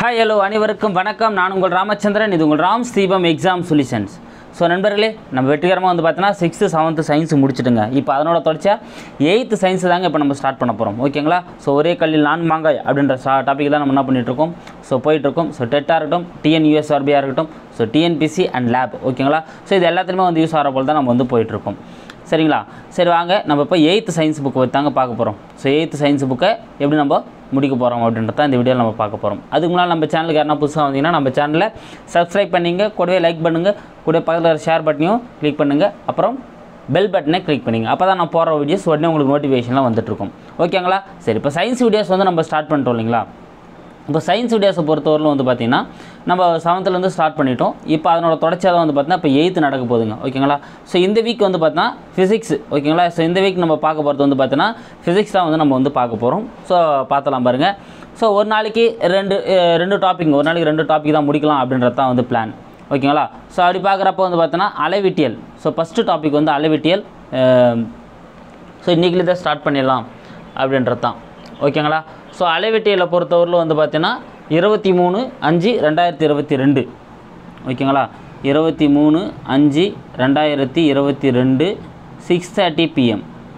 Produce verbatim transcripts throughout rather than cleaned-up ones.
Hi hello அனைவருக்கும் வணக்கம். நான் உங்கள் ராமச்சந்திரன். இது உங்கள் ராம் ஸ்ரீபம் எக்ஸாம் சொல்யூஷன்ஸ். ஸோ நண்பர்களே, நம்ம வெற்றிகரமாக வந்து பார்த்தீங்கன்னா சிக்ஸ்த்து செவன்த்து சயின்ஸ் முடிச்சுட்டுங்க. இப்போ அதனோட தொடர்ச்சியாக எயித்து சயின்ஸ் தாங்க இப்போ நம்ம ஸ்டார்ட் பண்ண போகிறோம். ஓகேங்களா? ஸோ ஒரே கல்லில் நான் மாங்காய் அப்படின்ற டாபிக் தான் நம்ம என்ன பண்ணிகிட்ருக்கோம். ஸோ போயிட்டுருக்கோம். ஸோ டெட்டாக இருக்கட்டும், டிஎன்யூஎஸ்ஆர்பியாக இருக்கட்டும், ஸோ டிஎன்பிசி அண்ட் லேப். ஓகேங்களா? ஸோ இது எல்லாத்துலேயுமே வந்து யூஸ் ஆகிற போல் தான் நம்ம வந்து போயிட்டுருக்கோம். சரிங்களா? சரி வாங்க, நம்ம இப்போ எயித்து சயின்ஸ் புக்கு தாங்க பார்க்க போகிறோம். ஸோ எயித்து சயின்ஸ் புக்கை எப்படி நம்ம முடிக்க போகிறோம் அப்படின்றத இந்த வீடியோவில் நம்ம பார்க்க போகிறோம். அதுக்கு முன்னால் நம்ம சேனலுக்கு யாரா புதுசாக வந்தீங்கன்னா நம்ம சேனலை சப்ஸ்கிரைப் பண்ணிங்க, கூடவே லைக் பண்ணுங்கள், கூட பக்கத்தில் ஷேர் பட்டனையும் கிளிக் பண்ணுங்கள், அப்புறம் பெல் பட்டனை கிளிக் பண்ணிங்க. அப்போ தான் நான் போகிற வீடியோஸ் உடனே உங்களுக்கு நோட்டிஃபிகேஷன்லாம் வந்துட்டுருக்கும். ஓகேங்களா? சரி, இப்போ சயின்ஸ் வீடியோஸ் வந்து நம்ம ஸ்டார்ட் பண்ணிட்டோம் இல்லைங்களா? இப்போ சயின்ஸ் வீடியோஸை பொறுத்தவரையிலும் வந்து பார்த்திங்கன்னா நம்ம செவன்த்துலேருந்து ஸ்டார்ட் பண்ணிட்டோம். இப்போ அதனோட தொடர்ச்சியாக தான் வந்து பார்த்தீங்கன்னா இப்போ எயித்து நடக்க போகுதுங்க. ஓகேங்களா? ஸோ இந்த வீக் வந்து பார்த்தீங்கன்னா ஃபிசிக்ஸ். ஓகேங்களா? ஸோ இந்த வீக் நம்ம பார்க்க போகிறது வந்து பார்த்தீங்கன்னா ஃபிசிக்ஸ் தான் வந்து நம்ம வந்து பார்க்க போகிறோம். ஸோ பார்த்தலாம் பாருங்கள். ஸோ ஒரு நாளைக்கு ரெண்டு ரெண்டு டாபிக் ஒரு நாளைக்கு ரெண்டு டாபிக் தான் முடிக்கலாம் அப்படின்றது தான் வந்து பிளான். ஓகேங்களா? ஸோ அப்படி பார்க்குறப்ப வந்து பார்த்தீங்கன்னா அளவிட்டியல். ஸோ ஃபஸ்ட்டு டாபிக் வந்து அளவிட்டியல். ஸோ இன்றைக்கிலே தான் ஸ்டார்ட் பண்ணிடலாம் அப்படின்றது தான். ஓகேங்களா? ஸோ அளவிட்டியலை பொறுத்தவரையில் வந்து பார்த்தீங்கன்னா இருபத்தி மூணு அஞ்சு ரெண்டாயிரத்தி இருபத்தி ரெண்டு ஓகேங்களா? இருபத்தி மூணு அஞ்சு ரெண்டாயிரத்தி இருபத்தி ரெண்டு six thirty PM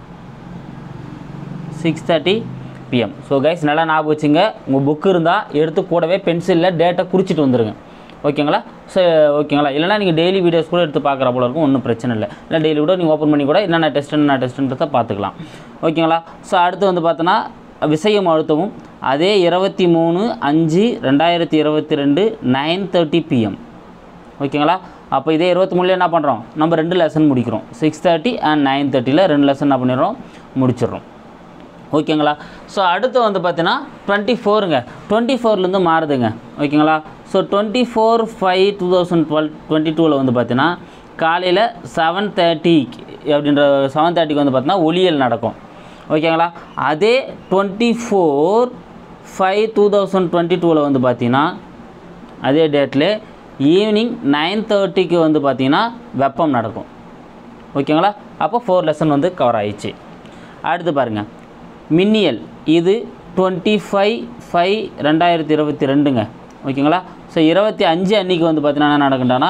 six thirty PM so guys நல்லா ஞாபகம் வச்சுங்க. உங்கள் புக்கு இருந்தால் எடுத்து கூடவே பென்சிலில் டேட்டை குறிச்சிட்டு வந்துடுங்க. ஓகேங்களா? ஸோ ஓகேங்களா? இல்லைனா நீங்கள் டெய்லி வீடியோஸ் கூட எடுத்து பார்க்குற போல இருக்கும், ஒன்றும் பிரச்சனை இல்லை. இல்லை டெய்லி கூட நீங்கள் ஓப்பன் பண்ணி கூட என்னென்ன டெஸ்ட் என்னென்ன டெஸ்ட்டுன்றதை பார்த்துக்கலாம். ஓகேங்களா? ஸோ அடுத்து வந்து பார்த்தோன்னா விசையும் அழுத்தமும் அதே இருபத்தி மூணு அஞ்சு ரெண்டாயிரத்தி இருபத்தி ரெண்டு நைன் தேர்ட்டி பிஎம் ஓகேங்களா? அப்போ இதே இருபத்தி மூணுல என்ன பண்ணுறோம், நம்ம ரெண்டு லெசன் முடிக்கிறோம். சிக்ஸ் தேர்ட்டி அண்ட் நைன் தேர்ட்டியில் ரெண்டு லெசன் என்ன பண்ணிடுறோம், முடிச்சிடுறோம். ஓகேங்களா? ஸோ அடுத்து வந்து பார்த்தீங்கன்னா டுவெண்ட்டி ஃபோருங்க டுவெண்ட்டி ஃபோர்லேருந்து மாறுதுங்க. ஓகேங்களா? So twenty four five two thousand twelve twenty டூவில் வந்து பார்த்தீங்கன்னா காலையில் செவன் தேர்ட்டி அப்படின்ற செவன் தேர்ட்டிக்கு வந்து பார்த்தீங்கன்னா ஒளியல் நடக்கும். ஓகேங்களா? அதே twenty four five two thousand twenty டூவில் வந்து பார்த்தீங்கன்னா அதே டேட்டில் ஈவினிங் நைன் தேர்ட்டிக்கு வந்து பார்த்திங்கன்னா வெப்பம் நடக்கும். ஓகேங்களா? அப்போ ஃபோர் லெசன் வந்து கவர் ஆயிடுச்சு. அடுத்து பாருங்கள், மின்னியல். இது டுவெண்ட்டி ஃபைவ் ஃபைவ் ரெண்டாயிரத்தி இருபத்தி ரெண்டுங்க. ஓகேங்களா? ஸோ இருபத்தி அஞ்சு அன்றைக்கி வந்து பார்த்திங்கன்னா என்ன நடக்குண்டானா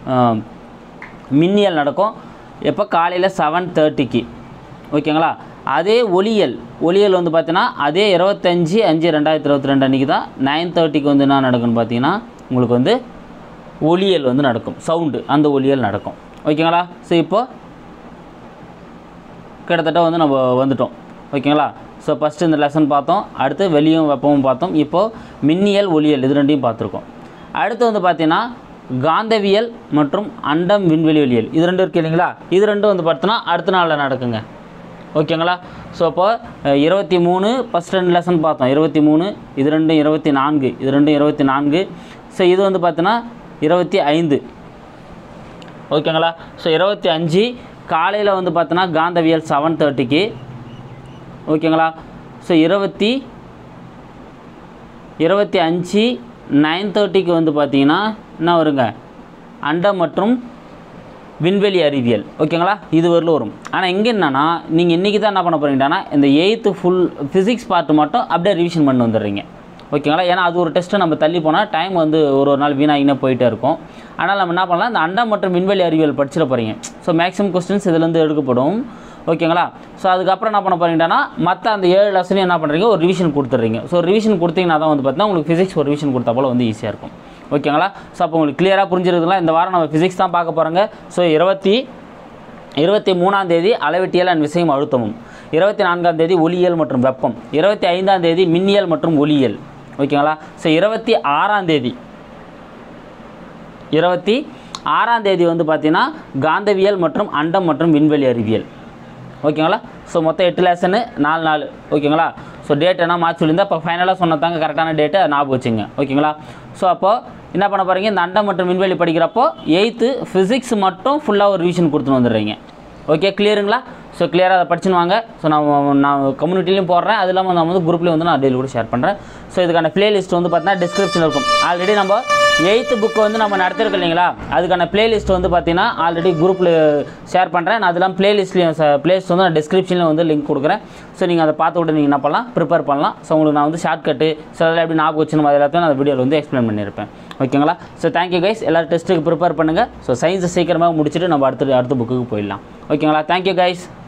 மின்னியல் நடக்கும். எப்போ காலையில் செவன் தேர்ட்டிக்கு. ஓகேங்களா? அதே ஒளியல் ஒளியல் வந்து பார்த்தீங்கன்னா அதே இருபத்தஞ்சி அஞ்சு ரெண்டாயிரத்தி இருபத்தி ரெண்டு அன்றைக்கி தான் நைன் தேர்ட்டிக்கு வந்து என்ன நடக்குன்னு பார்த்தீங்கன்னா உங்களுக்கு வந்து ஒளியல் வந்து நடக்கும். சவுண்டு அந்த ஒளியல் நடக்கும். ஓகேங்களா? ஸோ இப்போது கிட்டத்தட்ட வந்து நம்ம வந்துட்டோம். ஓகேங்களா? ஸோ ஃபஸ்ட்டு இந்த லெசன் பார்த்தோம், அடுத்து வெளியும் வெப்பமும் பார்த்தோம், இப்போது மின்னியல் ஒளியல் இது ரெண்டையும் பார்த்துருக்கோம். அடுத்து வந்து பார்த்தீங்கன்னா காந்தவியல் மற்றும் அண்டம் விண்வெளி ஒளியல் இது ரெண்டும் இருக்குது இல்லைங்களா? இது ரெண்டும் வந்து பார்த்தோன்னா அடுத்த நாளில் நடக்குங்க. ஓகேங்களா? ஸோ அப்போ இருபத்தி மூணு ஃபஸ்ட் ரெண்டு லெசன் பார்த்தோம், இருபத்தி மூணு இது ரெண்டும் இருபத்தி நான்கு இது ரெண்டும் இருபத்தி நான்கு ஸோ இது வந்து பார்த்தோன்னா இருபத்தி ஐந்து. ஓகேங்களா? ஸோ இருபத்தி அஞ்சு காலையில் வந்து பார்த்தோன்னா காந்தவியல் செவன் தேர்ட்டிக்கு. ஓகேங்களா? ஸோ இருபத்தி இருபத்தி அஞ்சு நைன் தேர்ட்டிக்கு வந்து பார்த்தீங்கன்னா என்ன வருங்க, அண்டம் மற்றும் விண்வெளி அறிவியல். ஓகேங்களா? இது வரலும் வரும். ஆனால் இங்கே என்னன்னா நீங்கள் இன்றைக்கி தான் என்ன பண்ண போகிறீங்கன்னா இந்த எயித்து ஃபுல் ஃபிசிக்ஸ் பார்ட்டு மட்டும் அப்படியே ரிவிஷன் பண்ணி வந்துடுறீங்க. ஓகேங்களா? ஏன்னா அது ஒரு டெஸ்ட்டு நம்ம தள்ளி போனால் டைம் வந்து ஒரு ஒரு நாள் வீணாகினே போயிட்டே இருக்கும். ஆனால் நம்ம என்ன பண்ணலாம், இந்த அண்டம் மற்றும் விண்வெளி அறிவியல் படிச்சிட போகிறீங்க. ஸோ மேக்ஸிமம் கொஸ்டின்ஸ் இதுலேருந்து எடுக்கப்படும். ஓகேங்களா? ஸோ அதுக்கப்புறம் என்ன பண்ண போகிறீங்கன்னா மற்ற அந்த ஏழு லெசனையும் என்ன பண்ணுறீங்க, ஒரு ரிவிஷன் கொடுத்துட்றீங்க. ஸோ ரிவிஷன் கொடுத்தீங்கன்னா தான் வந்து பார்த்தீங்கன்னா உங்களுக்கு ஃபிசிக்ஸ் ஒரு ரிவிஷன் கொடுத்தா போல் வந்து ஈஸியாக இருக்கும். ஓகேங்களா? ஸோ அப்போ உங்களுக்கு கிளியராக புரிஞ்சிருக்குங்களா? இந்த வாரம் நம்ம ஃபிசிக்ஸ் தான் பார்க்க போகிறாங்க. ஸோ இருபத்தி இருபத்தி மூணாம் தேதி அளவிட்டியல் அண்ட் விசையும் அழுத்தமும், இருபத்தி நான்காம் தேதி ஒளியியல் மற்றும் வெப்பம், இருபத்தி ஐந்தாம் தேதி மின்னியல் மற்றும் ஒளியியல். ஓகேங்களா? ஸோ இருபத்தி ஆறாம் தேதி இருபத்தி ஆறாம் தேதி வந்து பார்த்தீங்கன்னா காந்தவியல் மற்றும் அண்டம் மற்றும் விண்வெளி அறிவியல். ஓகேங்களா? ஸோ மொத்தம் எட்டு லெசனு நாலு நாள். ஓகேங்களா? ஸோ டேட் என்ன மாற்றி சொல்லியிருந்தால் இப்போ ஃபைனலாக சொன்னதாங்க கரெக்டான டேட்டு ஞாபகம் வச்சுங்க. ஓகேங்களா? ஸோ அப்போது என்ன பண்ண போகிறீங்க, இந்த அண்டம் மற்றும் விண்வெளி படிக்கிறப்போ எயித்து ஃபிசிக்ஸ் மட்டும் ஃபுல்லாக ஒரு ரிவிஷன் கொடுத்துன்னு வந்துடுறீங்க. ஓகே, கிளியருங்களா? ஸோ கிளியராக அதை படிச்சுன்னு வாங்க. ஸோ நான் நான் கம்யூனிட்டிலையும் போடுறேன், அது இல்லாமல் நான் வந்து குரூப்லேயும் வந்து நான் டெய்லி கூட ஷேர் பண்ணுறேன். ஸோ இதுக்கான ப்ளேலிஸ்ட் வந்து பார்த்தீங்கன்னா டிஸ்கிரிப்ஷனில் இருக்கும். ஆல்ரெடி நம்ம எயித்து புக்கு வந்து நம்ம நடத்திருக்கோம் இல்லைங்களா, அதுக்கான பிளேலிஸ்ட் வந்து பார்த்தீங்கன்னா ஆல்ரெடி குரூப்பில் ஷேர் பண்ணுறேன். நான் அதெல்லாம் பிளேலிஸ்ட்லேயும் பிளேலிஸ்ட் வந்து நான் டிஸ்கிரிப்ஷனில் வந்து லிங்க் கொடுக்குறேன். ஸோ நீங்கள் அதை பார்த்து விட்டு நீங்கள் என்ன பண்ணலாம், ப்ரிப்பேர் பண்ணலாம். ஸோ உங்களுக்கு நான் வந்து ஷார்ட்கட்டு சில எப்படி ஞாபகம் வச்சுன்னு அது எல்லாத்தையும் நான் அந்த வீடியோவில் வந்து எக்ஸ்பிளைன் பண்ணியிருப்பேன். ஓகேங்களா? ஸோ தேங்க்யூ கைஸ், எல்லோரும் டெஸ்ட்டுக்கு ப்ரிப்பேர் பண்ணுங்கள். ஸோ சயின்ஸை சீக்கிரமாக முடிச்சுட்டு நம்ம அடுத்து அடுத்த புக்குக்கு போயிடலாம். ஓகேங்களா? Thank you guys.